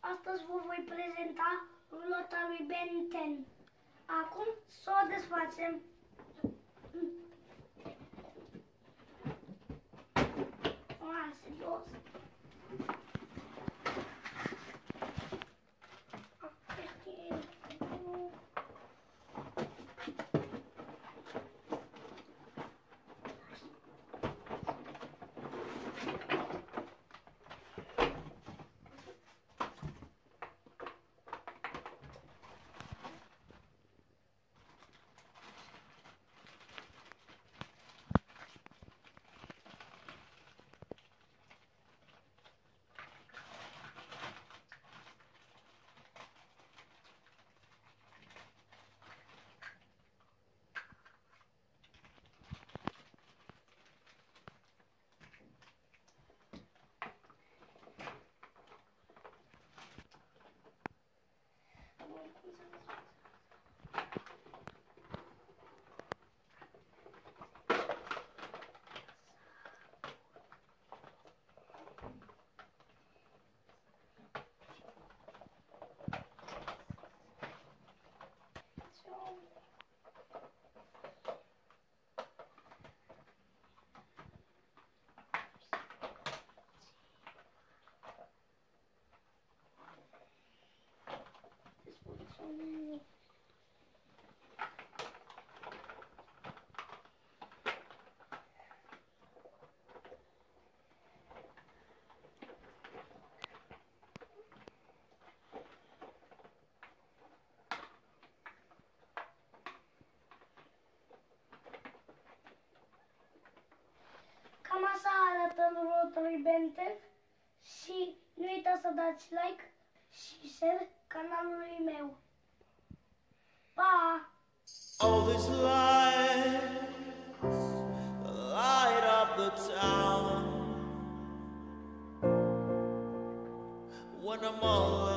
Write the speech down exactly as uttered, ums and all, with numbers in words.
Astăzi vă voi prezenta rulota lui Ben zece. Acum să o desfacem. Ah, serios. Cam așa arată rulota lui Ben zece și nu uitați să dați like și share canalului meu. Pa! All these lights light up the town when I'm all